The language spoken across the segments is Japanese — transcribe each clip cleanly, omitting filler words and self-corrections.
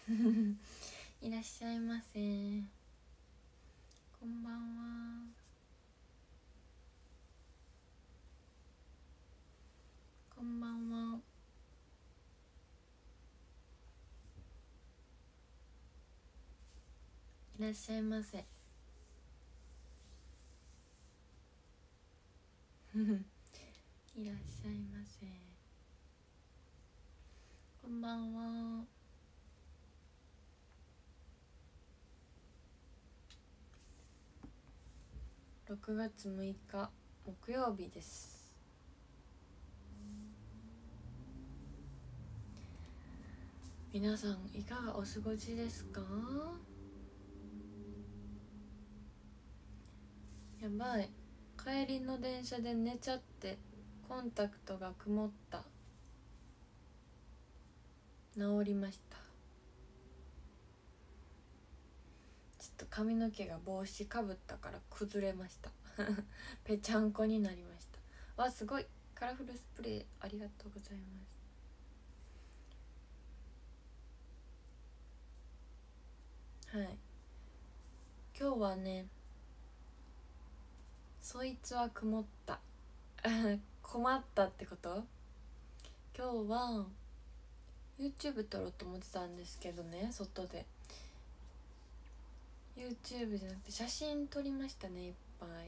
いらっしゃいませ。こんばんは。こんばんは。いらっしゃいませ。いらっしゃいませ。こんばんは。6月6日木曜日です。皆さんいかがお過ごしですか？やばい、帰りの電車で寝ちゃってコンタクトが曇った。治りました。ちょっと髪の毛が帽子かぶったから崩れました。ぺちゃんこになりました。わ、すごいカラフルスプレーありがとうございます。はい、今日はね、そいつは曇った困ったってこと。今日は YouTube 撮ろうと思ってたんですけどね、外で YouTube じゃなくて写真撮りましたね、いっぱい。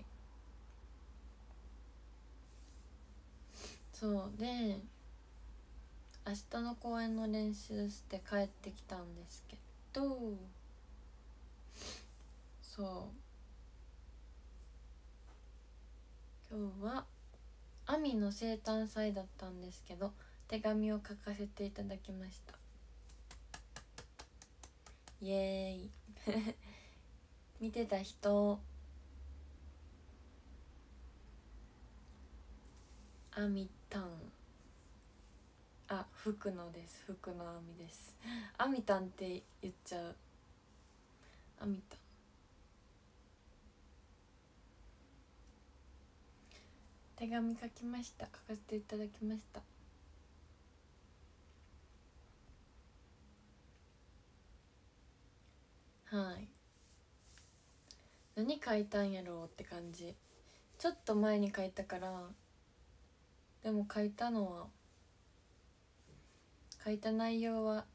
そうで、明日の公演の練習して帰ってきたんですけど、そう今日はアミの生誕祭だったんですけど、手紙を書かせていただきました。イエーイ見てた人、アミタン、あ、福野です。福野アミです。アミタンって言っちゃう。アミタン、手紙書きました。書かせていただきました。はい、何書いたんやろうって感じ。ちょっと前に書いたから、でも書いた内容は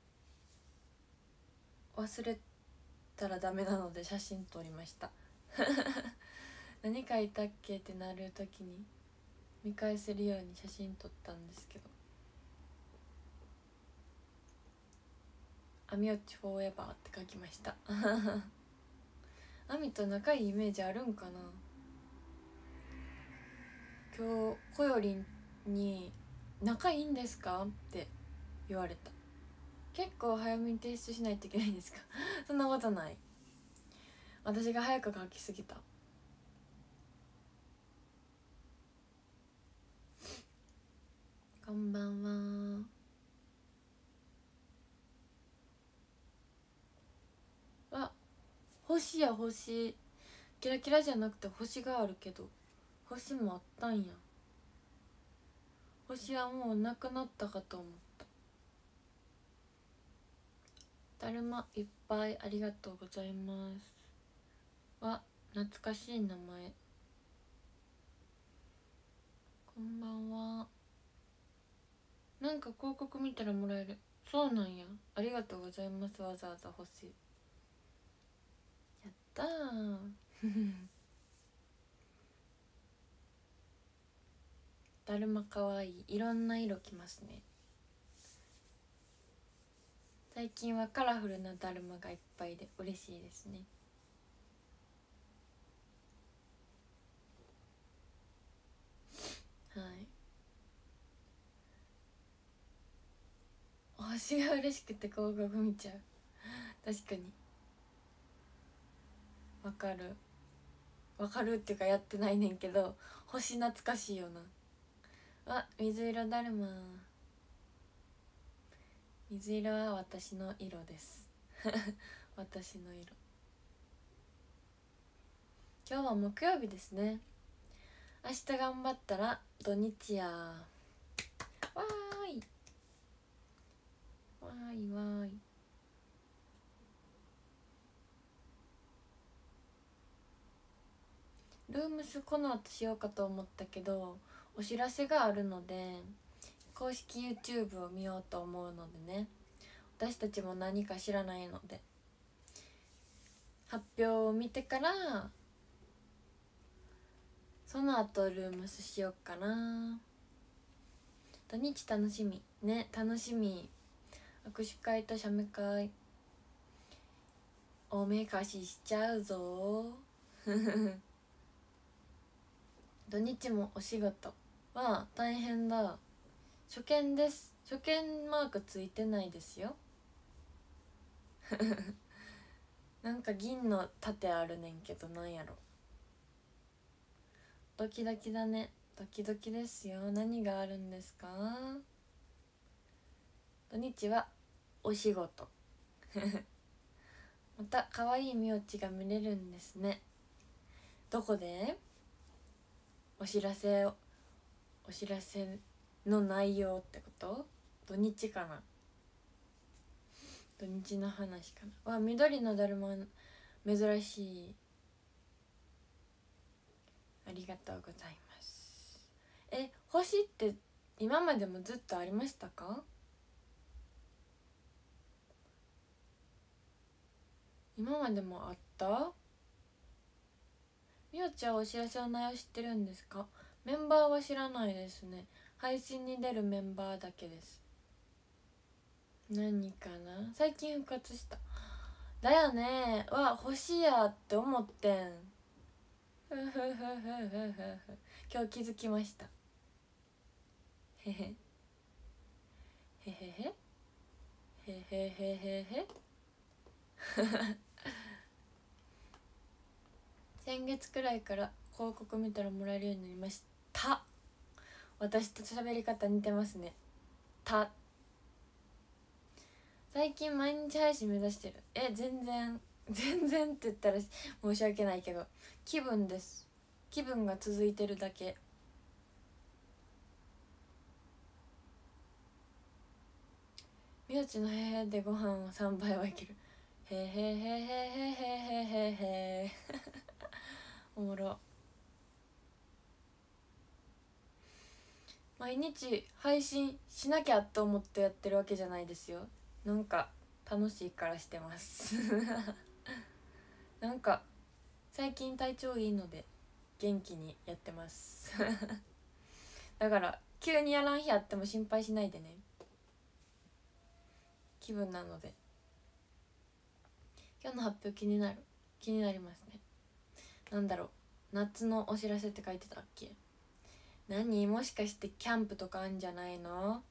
忘れたらダメなので写真撮りました何書いたっけってなるときに見返せるように写真撮ったんですけど、アミオッチフォーエバーって書きましたアミと仲いいイメージあるんかな。今日こよりんに仲いいんですかって言われた。結構早めに提出しないといけないんですかそんなことない。私が早く書きすぎた。こんばんは。あ、星や星。キラキラじゃなくて星があるけど、星もあったんや。星はもうなくなったかと思った。だるまいっぱいありがとうございます。わ、懐かしい名前。こんばんは。なんか広告見たらもらえる。そうなんや、ありがとうございます。わざわざ星やったーだるまかわいい。いろんな色きますね。最近はカラフルなだるまがいっぱいで嬉しいですね。はい、星が嬉しくて広告見ちゃう。確かにわかる。わかるっていうかやってないねんけど、星懐かしいよな。あ、水色だるま。水色は私の色です私の色。今日は木曜日ですね。明日頑張ったら土日や。わーいわーいわーい。 ルームスこの後しようかと思ったけどお知らせがあるので公式 YouTube を見ようと思うのでね、私たちも何か知らないので発表を見てからその後ルームスしようかな。土日楽しみね、楽しみ。握手会と写メ会おめかししちゃうぞ土日もお仕事は大変だ。初見です。初見マークついてないですよなんか銀の盾あるねんけど、なんやろ。ドキドキだね。ドキドキですよ。何があるんですか？土日はお仕事また可愛いみおちが見れるんですね。どこで？お知らせの内容ってこと？土日かな。土日の話かな。わ、緑のだるま珍しい。ありがとうございます。星って今までもずっとありましたか？今までもあった？みおちゃんお知らせの内容知ってるんですか？メンバーは知らないですね。配信に出るメンバーだけです。何かな、最近復活した。だよね。星やって思ってん。ふふふふふふふ。今日気づきました。へへへへへへへへへへ先月くらいから広告見たらもらえるようになりました。私と喋り方似てますね。最近毎日配信目指してる。全然って言ったら申し訳ないけど、気分です。気分が続いてるだけ。みおちのへへでご飯を3杯はいける。へへへへへへへへへおもろ。毎日配信しなきゃと思ってやってるわけじゃないですよ。なんか楽しいからしてますなんか最近体調いいので元気にやってますだから急にやらん日あっても心配しないでね。気分なので。今日の発表気になりますね。なんだろう、夏のお知らせって書いてたっけ？何？もしかしてキャンプとかあんじゃないの？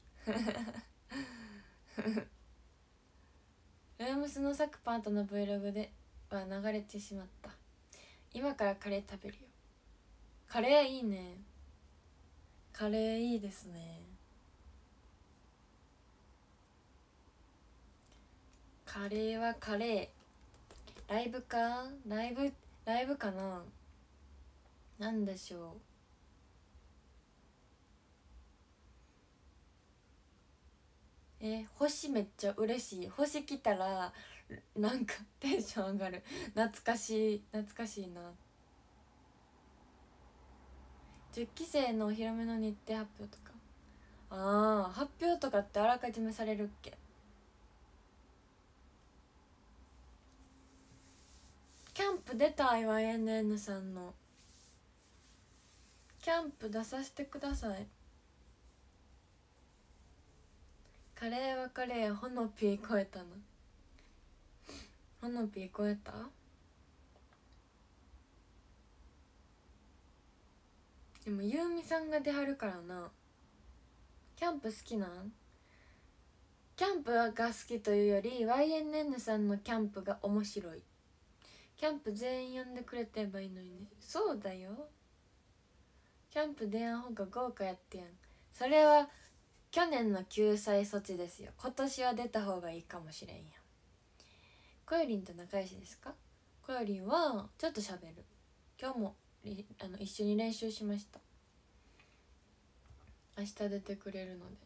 ルームスのサクパートの Vlog では流れてしまった。今からカレー食べるよ。カレーいいね。カレーいいですね。カレーはカレー。ライブか？ライブかな。なんでしょう。星めっちゃ嬉しい。星来たらなんかテンション上がる。懐かしいな。10期生のお披露目の日程発表とか。発表とかってあらかじめされるっけ？キャンプ出たいわ。 NN さんのキャンプ出させてください。カレーはカレー。ほのぴー超えたな。ほのぴー超えた。でもゆうみさんが出はるからな。キャンプ好きなん？キャンプが好きというより YNN さんのキャンプが面白い。キャンプ全員呼んでくれてばいいのにね。そうだよ。キャンプ出やんほうが豪華やってやん。それは去年の救済措置ですよ。今年は出た方がいいかもしれんやん。こよりんと仲良しですか？こよりんはちょっと喋る。今日も一緒に練習しました。明日出てくれるので。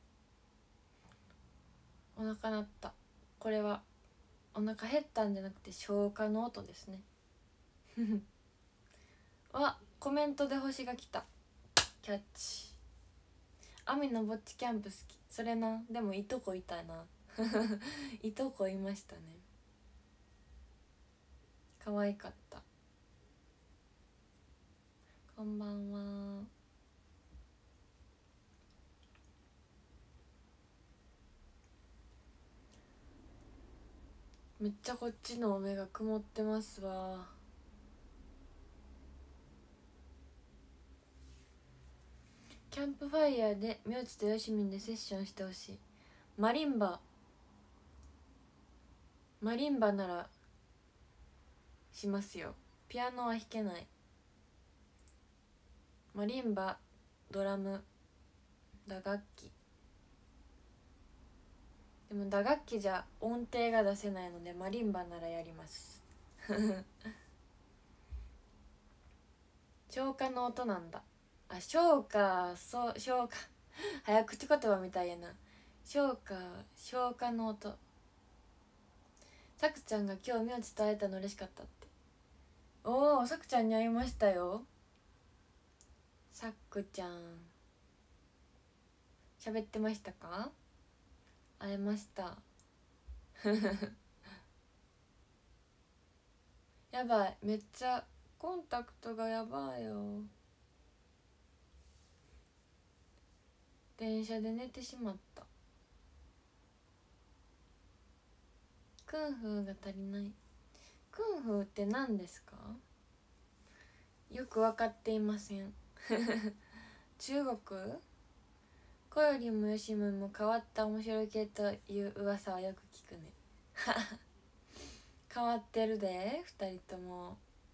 お腹鳴った。これはお腹減ったんじゃなくて消化の音ですねコメントで星が来た。キャッチ。アミのぼっちキャンプ好き。それな。でもいとこいたないとこいましたね。可愛かった。こんばんは。めっちゃこっちの目が曇ってますわ。キャンプファイヤーでみょうちとよしみんでセッションしてほしい。マリンバならしますよ。ピアノは弾けない。マリンバ、ドラム、打楽器。でも打楽器じゃ音程が出せないのでマリンバならやります消化の音なんだ。あ、消化、そう、消化早口言葉みたいやな。消化の音。さくちゃんが今日みょうちと会えたの嬉しかったって。おお、さくちゃんに会いましたよ。さくちゃん喋ってましたか？会えましたやばい、めっちゃコンタクトがやばいよ。電車で寝てしまった。クンフーが足りない。クンフーって何ですか？よく分かっていません中国？コよりもよしむも変わった面白い系という噂はよく聞くね変わってるで2人とも。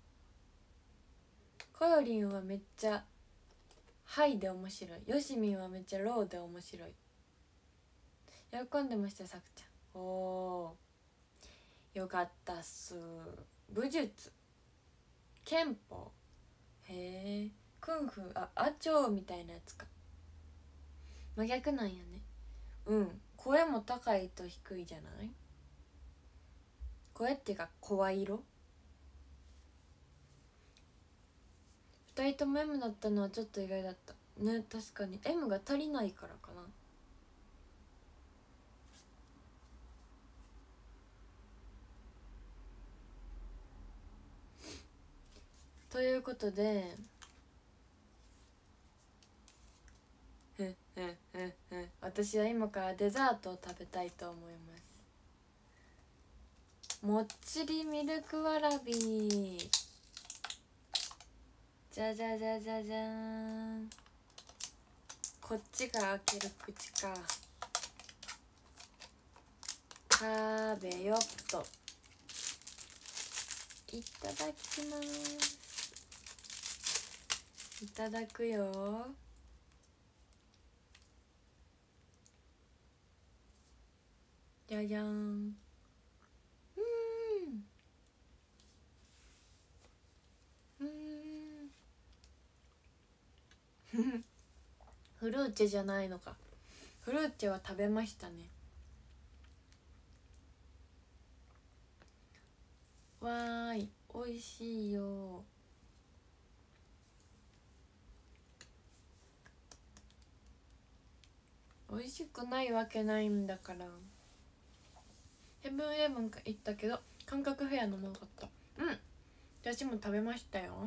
コヨリンはめっちゃハイで面白い。よしみんはめっちゃローで面白い。喜んでました。さくちゃん。おー、よかったっす。武術、憲法、へえ、クンフー、アチョーみたいなやつか。真逆なんやね。うん、声も高いと低いじゃない。声っていうか声色。2人とも M だったのはちょっと意外だったね。確かに M が足りないからかな。ということで私は今からデザートを食べたいと思います。もっちりミルクわらび。じゃじゃじゃじゃじゃーん。こっちが開ける口か。食べよっと。いただきます。いただくよ。じゃじゃーん。フルーチェじゃないのか。フルーチェは食べましたね。わーい、おいしいよ。おいしくないわけないんだから。セブンイレブンか行ったけど感覚フェアのものかった。うん、私も食べましたよ。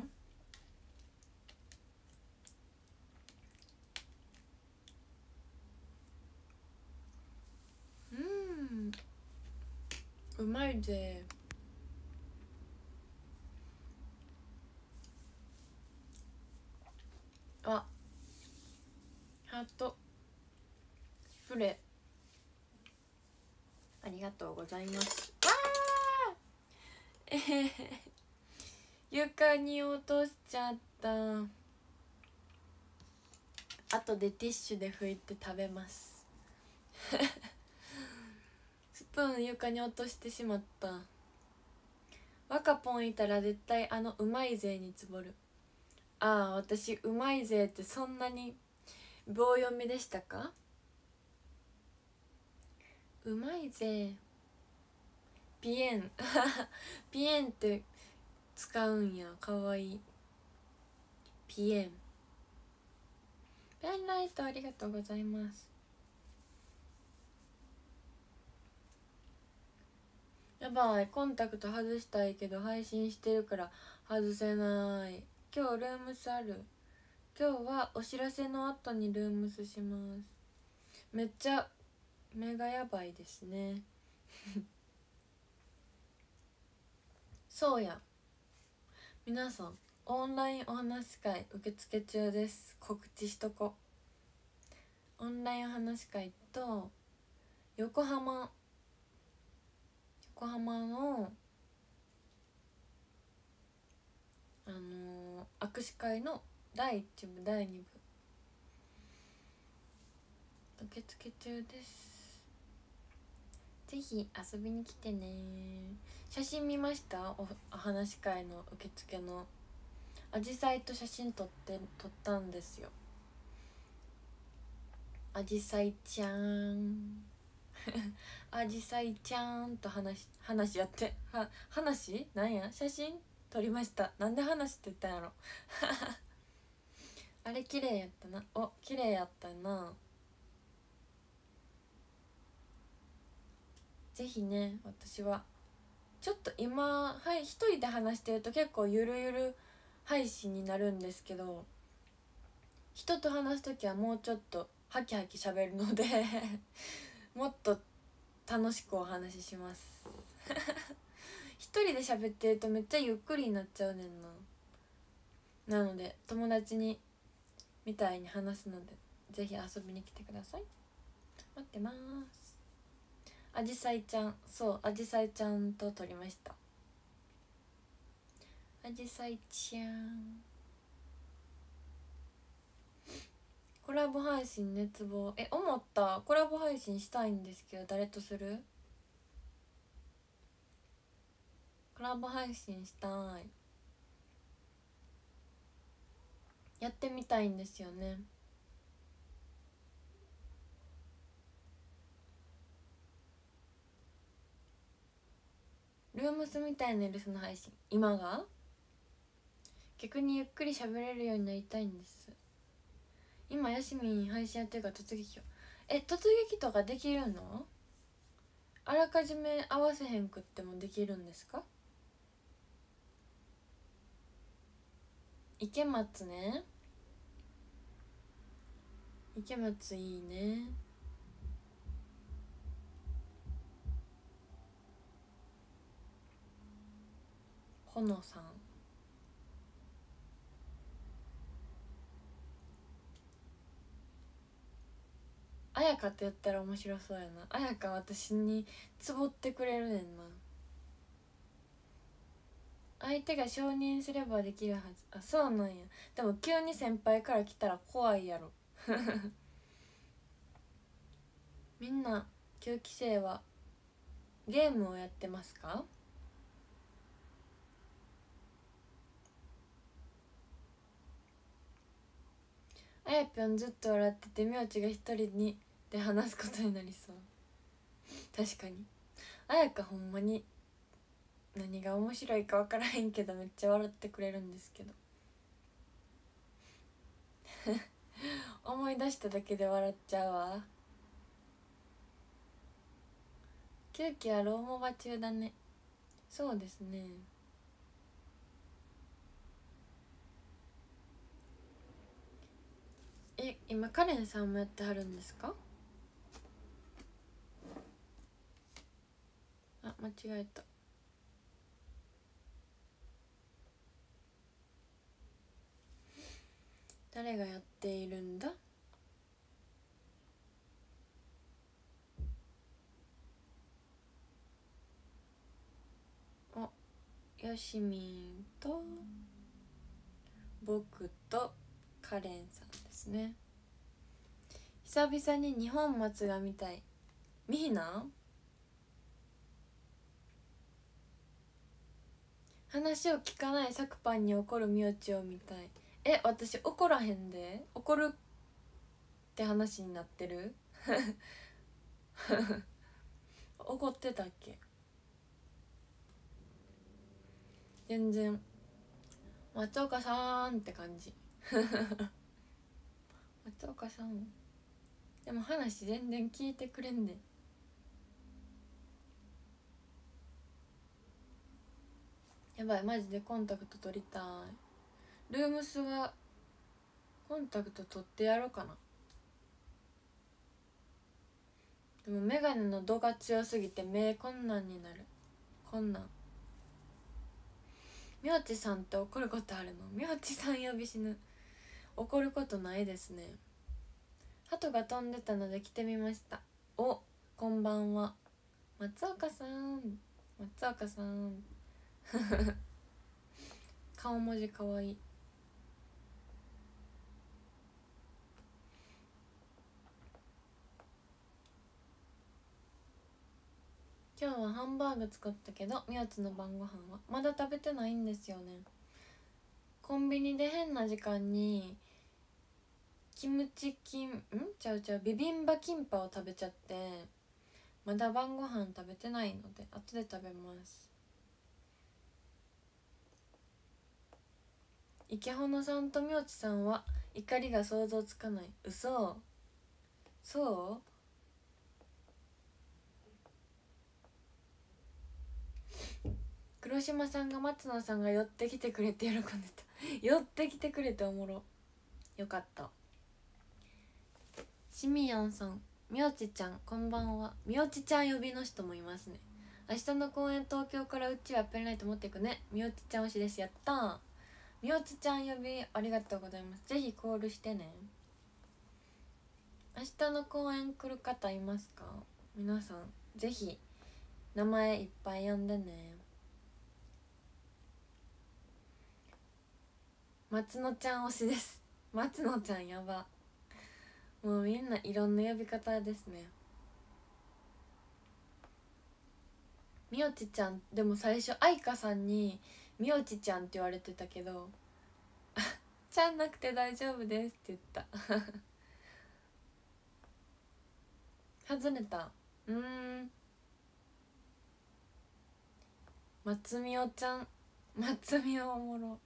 うまいぜ。あ、ハートスプレーありがとうございます。わー床に落としちゃった。後でティッシュで拭いて食べますスプーン床に落としてしまった。若ポンいたら絶対あのうまいぜにつぼる。ああ、私うまいぜってそんなに棒読みでしたか？うまいぜピエンピエンって使うんや。かわいい。 PM ペンライトありがとうございます。やばい、コンタクト外したいけど配信してるから外せない。今日ルームスある。今日はお知らせの後にルームスします。めっちゃ目がやばいですねそうや、皆さんオンラインお話し会受付中です。告知しとこ。オンラインお話し会と横浜の握手会の第1部第2部受付中です。ぜひ遊びに来てね。写真見ました？お話し会の受付のアジサイと写真撮ったんですよ。アジサイちゃんアジサイちゃんと話やって話なんや写真撮りました。なんで話って言ったんやろあれ綺麗やったな。お、綺麗やったな。ぜひね、私はちょっと今一人で話してると結構ゆるゆる配信になるんですけど、人と話す時はもうちょっとハキハキ喋るのでもっと楽しくお話しします一人で喋ってるとめっちゃゆっくりになっちゃうねんな。なので友達みたいに話すので、ぜひ遊びに来てください。待ってます。アジサイちゃん、そうアジサイちゃんと撮りました。アジサイちゃんコラボ配信熱望。思った。コラボ配信したいんですけど、誰とする？コラボ配信したい。やってみたいんですよね。ルームスみたいな留守の配信、今が逆にゆっくり喋れるようになりたいんです。今やしみん配信やってるから突撃を突撃とかできるの？あらかじめ合わせへんくってもできるんですか？池松ね、池松いいね。ほのさん、あやかってやったら面白そうやな。あやか私につぼってくれるねんな。相手が承認すればできるはず。あ、そうなんや。でも急に先輩から来たら怖いやろみんな9期生はゲームをやってますか？あやぴょんずっと笑ってて、みょうちが一人で話すことになりそう。確かにあやかほんまに何が面白いか分からへんけどめっちゃ笑ってくれるんですけど思い出しただけで笑っちゃうわ。9期はローモバ中だね。そうですね。今カレンさんもやってはるんですか？あ、間違えた。誰がやっているんだ？お、よしみんと僕とカレンさんですね。久々に二本松が見たい。見ひな？話を聞かないサクパンに怒るみおちを見たい。私怒らへんで。怒るって話になってる怒ってたっけ？全然松岡さんって感じ。 松岡さんでも話全然聞いてくれんで。やばい、マジでコンタクト取りたい。ルームスはコンタクト取ってやろうかな。でもメガネの度が強すぎて目こんなんになる。こんなん。みょうちさんって怒ることあるの？みょうちさん呼び死ぬ。怒ることないですね。鳩が飛んでたので来てみました。お、こんばんは。松岡さん、松岡さん顔文字かわいい。今日はハンバーグ作ったけど、みおつの晩ご飯はまだ食べてないんですよね。コンビニで変な時間にキムチビビンバキンパを食べちゃって、まだ晩ご飯食べてないので後で食べます。池穂さんとみおちさんは怒りが想像つかない。嘘？そう？黒島さんが松野さんが寄ってきてくれて喜んでた寄ってきてくれておもろ。よかった。しみやんさん、みおちちゃんこんばんは。みおちちゃん呼びの人もいますね。明日の公演東京からうちはペンライト持っていくね。みおちちゃん推しです。やったー。みおちちゃん呼びありがとうございます。ぜひコールしてね。明日の公演来る方いますか？皆さんぜひ名前いっぱい呼んでね。松野ちゃん推しです。松野ちゃんやば。もうみんないろんな呼び方ですね。みおちちゃんでも最初愛花さんにみおちちゃんって言われてたけどちゃんなくて大丈夫ですって言った外れた。松みおちゃん、松みおおもろ。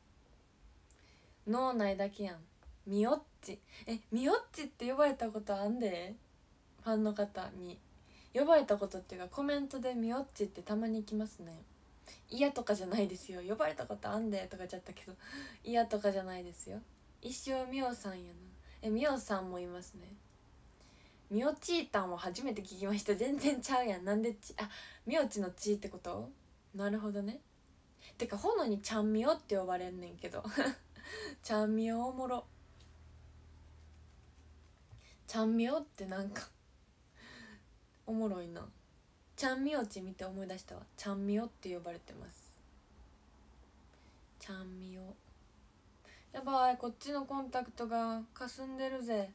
脳内だけやん。みおっち、みおっちって呼ばれたことあんで、ファンの方に呼ばれたことっていうかコメントでみおっちってたまに来ますね。嫌とかじゃないですよ。呼ばれたことあんでとか言っちゃったけど嫌とかじゃないですよ。一生みおさんやな。みおさんもいますね。みおちーたんは初めて聞きました。全然ちゃうやん。なんでみおちのちってこと？なるほどね。てかほのにちゃんみおって呼ばれんねんけどちゃんみおおもろ。ちゃんみおってなんかおもろいな。ちゃんみおち見て思い出したわ。ちゃんみおって呼ばれてます。ちゃんみお。やばい、こっちのコンタクトがかすんでるぜ。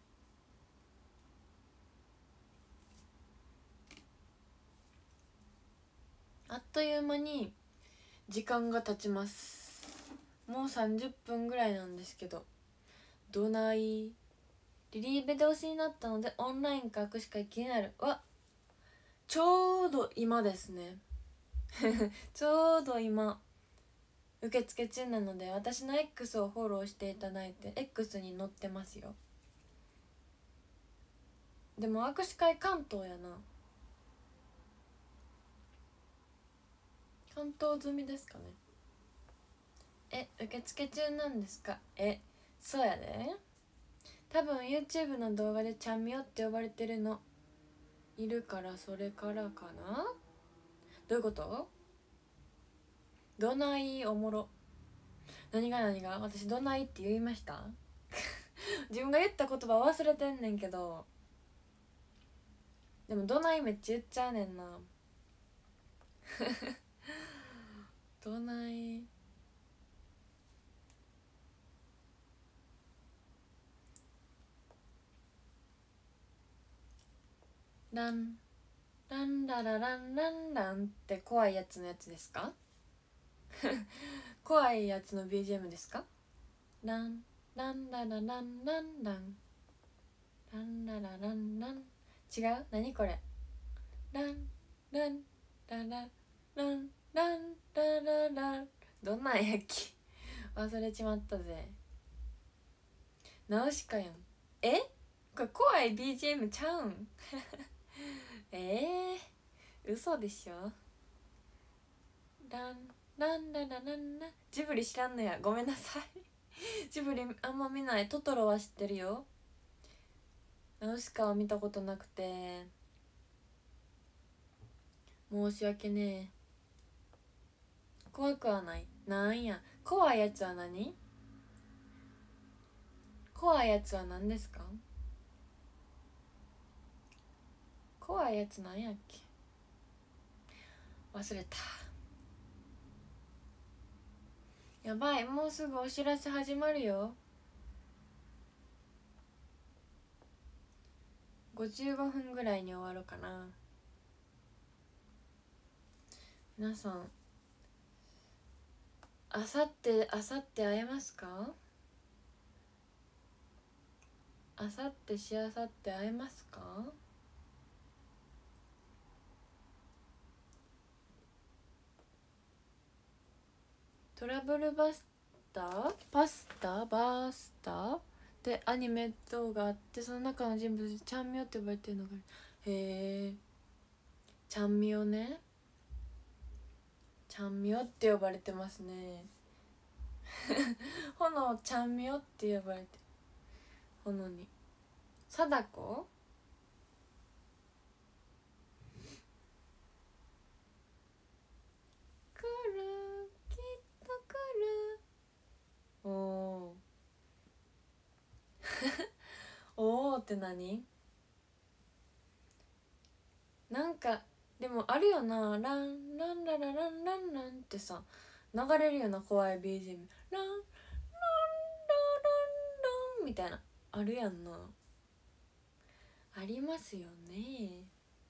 あっという間に時間が経ちます。もう30分ぐらいなんですけど、どない？リリーベで推しになったのでオンラインか握手会気になる。ちょうど今ですねちょうど今受付中なので、私の X をフォローしていただいて X に載ってますよ。でも握手会関東やな。関東済みですかね。受付中なんですか？そうやで。多分 YouTube の動画でちゃんみよって呼ばれてるのいるから、それからかな。どういうこと？どないおもろ。何が私どないって言いました自分が言った言葉忘れてんねんけど、でもどないめっちゃ言っちゃうねんなどないランランララランランランって怖いやつのやつですか怖いやつの BGM ですか？ランランララランランランランララランラン。違う？何これ？ランランララランランラララン。どんなんやっけ忘れちまったぜ。 ナウシカやん。え、これ怖い BGM ちゃうん嘘でしょ。ランランララランラン。ジブリ知らんのや、ごめんなさいジブリあんま見ない。トトロは知ってるよ。ナウシカは見たことなくて申し訳ねえ。怖くはない。なんや怖いやつは何？怖いやつは何ですか？怖いやつなんやっけ、忘れた。やばい、もうすぐお知らせ始まるよ。55分ぐらいに終わるかな。皆さんあさって会えますか？あさってしあさって会えますか？トラブルバスターパスタバースターでアニメ動画あって、その中の人物でちゃんみょって呼ばれてるのが、へえ、ちゃんみょね、ちゃんみょって呼ばれてますね炎ちゃんみょって呼ばれてる。炎に貞子、来るきっと来る。おおおおって何？なんかでもあるよな、ランランララランランランってさ流れるよな、怖い BGM。 ランランランランみたいなあるやんな。ありますよね。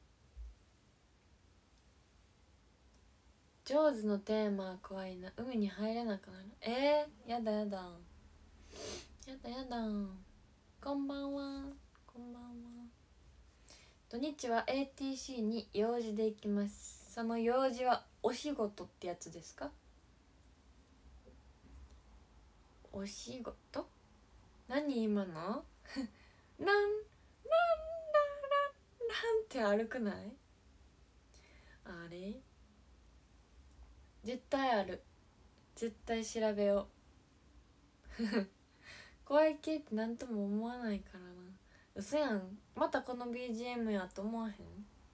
ジョーズのテーマは怖いな。海に入れなくなる。やだやだやだやだ。こんばんは、こんばんは。土日は ATC に用事で行きます。その用事はお仕事ってやつですか？お仕事？何今のランランランランランって歩くない？あれ絶対ある。絶対調べよう怖い系って何とも思わないからな。嘘やん、またこの BGM やと思わへん？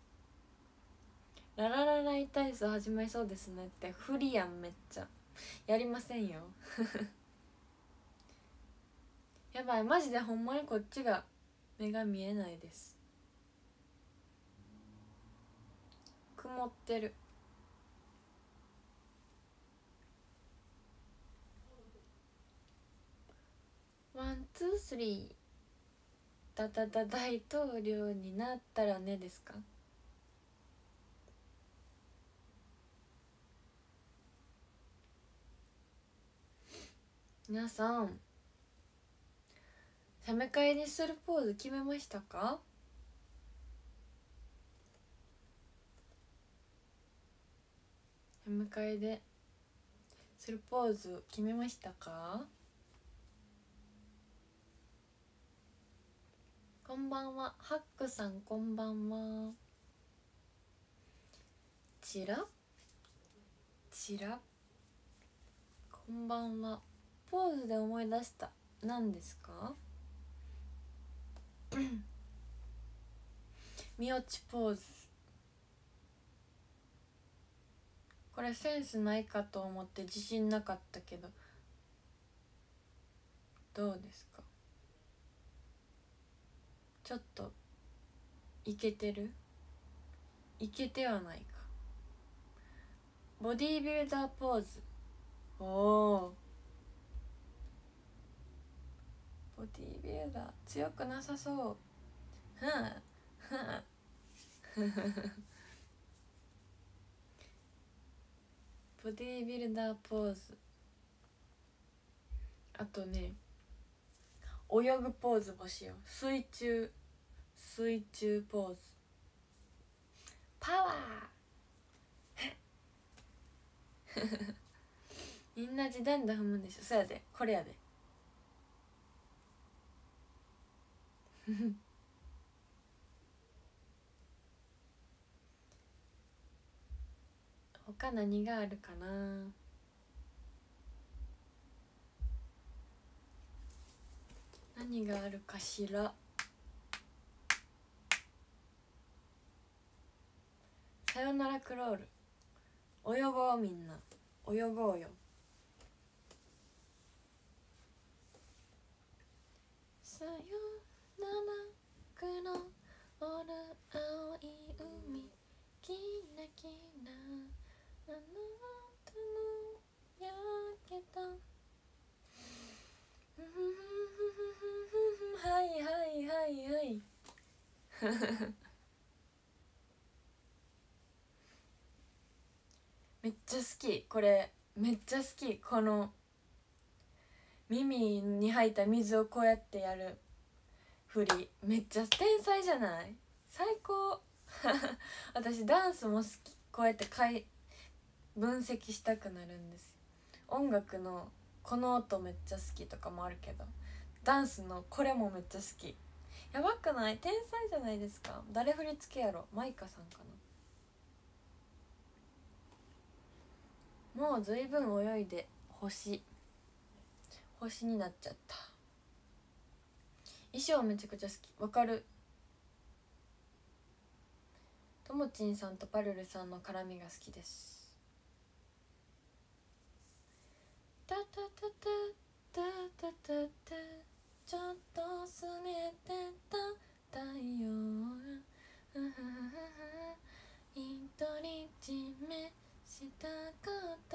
ラララライ体操始まりそうですねって不利やん、めっちゃ。やりませんよやばい、マジでほんまにこっちが目が見えないです。曇ってる。ワンツースリー、ダダダ大統領になったらねですか？皆さん写メ会にするポーズ決めましたか？写メ会でするポーズ決めましたか？こんばんは、ハックさん、こんばんは。チラチラ、こんばんは。ポーズで思い出した。何ですか？みおちポーズ。これセンスないかと思って自信なかったけど、どうですか？ちょっとイケてる？イケてはないか。ボディービルダーポーズ。おお、ボディービルダー強くなさそう。ふんふんボディービルダーポーズ。あとね、泳ぐポーズもしよう。水中ポーズ。パワーみんな時短だ踏むんでしょ。そうやで、これやで。 他何があるかな。何があるかしら。さよならクロール。泳ごう、みんな泳ごうよ。さよならクロール、青い海キラキラ、あなたの焼けたはいはいはいはいめっちゃ好きこれ、めっちゃ好き。この耳に入った水をこうやってやる振り、めっちゃ天才じゃない？最高私ダンスも好き。こうやって分析したくなるんですよ。音楽のこの音めっちゃ好きとかもあるけど、ダンスのこれもめっちゃ好き。やばくない？天才じゃないですか。誰振り付けやろ？マイカさんかな。もうずいぶん泳いで星になっちゃった。衣装めちゃくちゃ好き。わかる。ともちんさんとパルルさんの絡みが好きです。タタタタタタタタ、ちょっとすねてた太陽が独り占めしたかった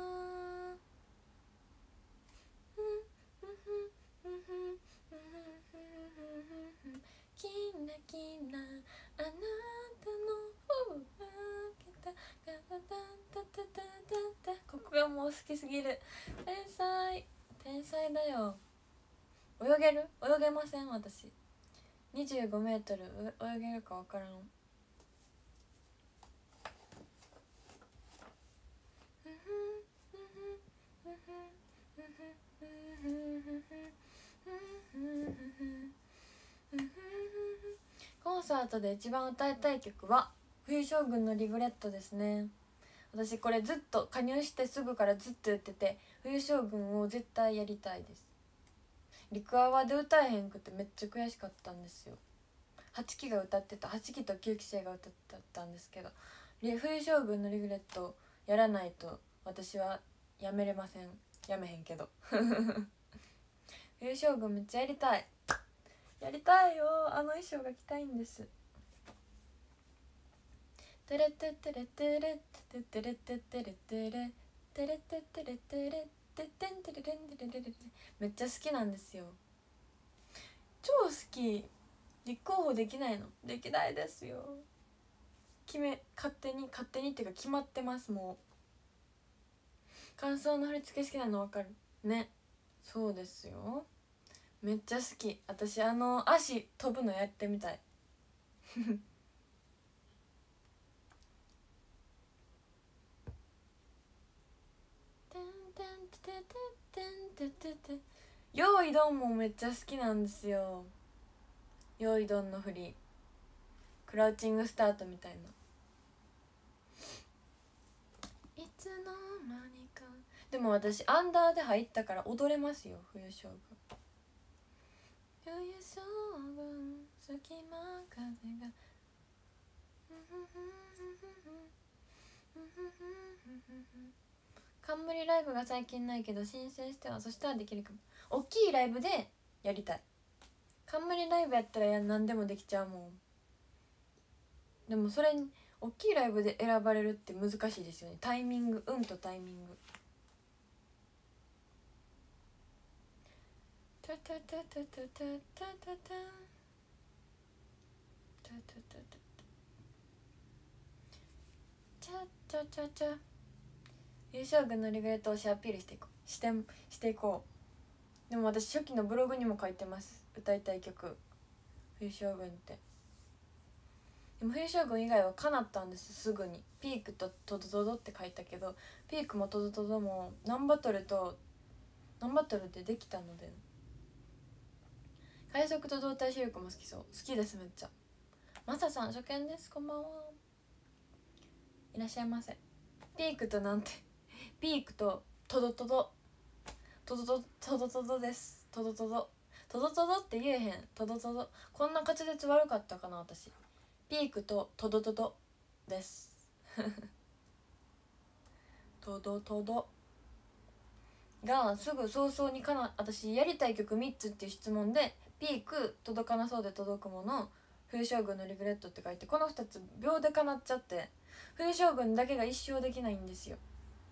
キラキラあなたの方がけたガタタタタタタタ。ここがもう好きすぎる。天才だよ。泳げません私。25メートル泳げるかわからん。コンサートで一番歌いたい曲は冬将軍のリグレットですね。私これずっと加入してすぐからずっと言ってて、冬将軍を絶対やりたいです。リクアワで歌えへんくてめっちゃ悔しかったんですよ。8期が歌ってた、8期と9期生が歌ってたんですけど、冬将軍のリグレットやらないと私はやめれません。やめへんけど冬将軍めっちゃやりたいよ。あの衣装が着たいんです。テレテテレテレテテレテテレテレテレテテレテレテテンテレレンテレレレ、めっちゃ好きなんですよ。超好き。立候補できないの？できないですよ。勝手にっていうか決まってます。もう感想の振り付け好きなの分かるね。そうですよ。めっちゃ好き。私足飛ぶのやってみたい用意ドンもめっちゃ好きなんですよ。用意ドンの振り、クラウチングスタートみたいな。いつの間にか。でも私アンダーで入ったから踊れますよ。冬将軍冬将軍隙間風が冠ライブが最近ないけど申請しては、そしたらできるかも。大きいライブでやりたい。冠ライブやったら何でもできちゃうもん。でもそれに大きいライブで選ばれるって難しいですよね。タイミング、運とタイミング。タタタタタタタタタタタチャチャチャチャ。優勝軍のリグレット推しアピールしていこう。でも私初期のブログにも書いてます。歌いたい曲冬将軍って。でも冬将軍以外は叶ったんです。すぐにピークとトドトドって書いたけど、ピークもトドトドも何バトルでできたので快速と動体視力も好きそう。好きです、めっちゃ。マサさん初見です、こんばんは。いらっしゃいませ。ピークとなんてピークとトドトドトドトドトドトドです。トドトドトドトドって言えへん。トドトド、こんな滑舌悪かったかな私。ピークとトドトドですトドトドがすぐ早々に私やりたい曲3つっていう質問でピーク、届かなそうで届くもの、冬将軍のリグレットって書いて、この2つ秒で叶っちゃって、冬将軍だけが一生できないんですよ。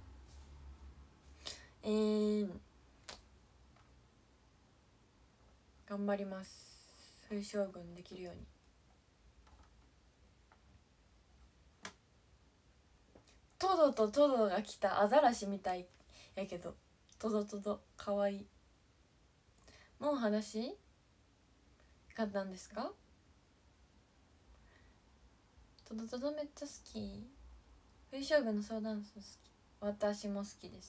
頑張ります、冬将軍できるように。トドとトドが来たアザラシみたいやけど、トドトドかわいい。もう話買ったんですか？トドトドめっちゃ好き。冬将軍のソーダンス好き。私も好きです。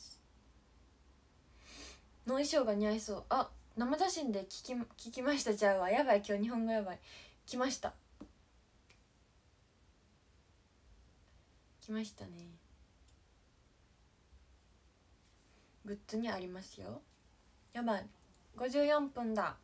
の衣装が似合いそう。あ、生写真で聞きました。じゃあやばい、今日日本語やばい。来ましたね。グッズにありますよ。やばい、54分だ。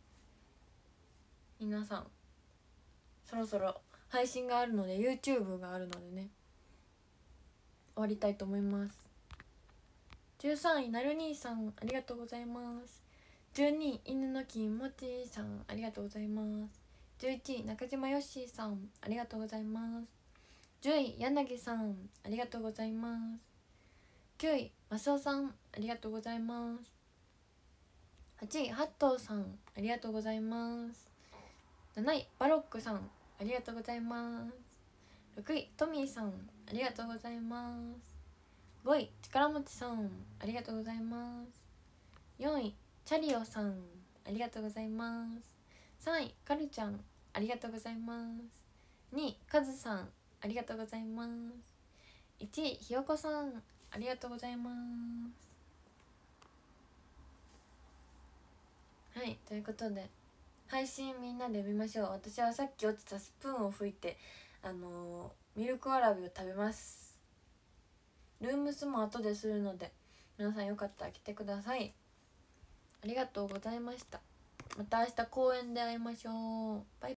皆さんそろそろ配信があるので YouTube があるのでね、終わりたいと思います。13位なる兄さんありがとうございます。12位犬の木もちさんありがとうございます。11位中島よしさんありがとうございます。10位柳さんありがとうございます。9位マスオさんありがとうございます。8位ハットーさんありがとうございます。7位バロックさんありがとうございます。6位トミーさんありがとうございます。5位力持ちさんありがとうございます。4位チャリオさんありがとうございます。3位カルちゃんありがとうございます。2位カズさんありがとうございます。1位ひよこさんありがとうございます。はい、ということで配信みんなで見ましょう。私はさっき落ちたスプーンを拭いてミルクわらびを食べます。ルームスも後でするので皆さんよかったら来てください。ありがとうございました。また明日公園で会いましょう。バイバイ。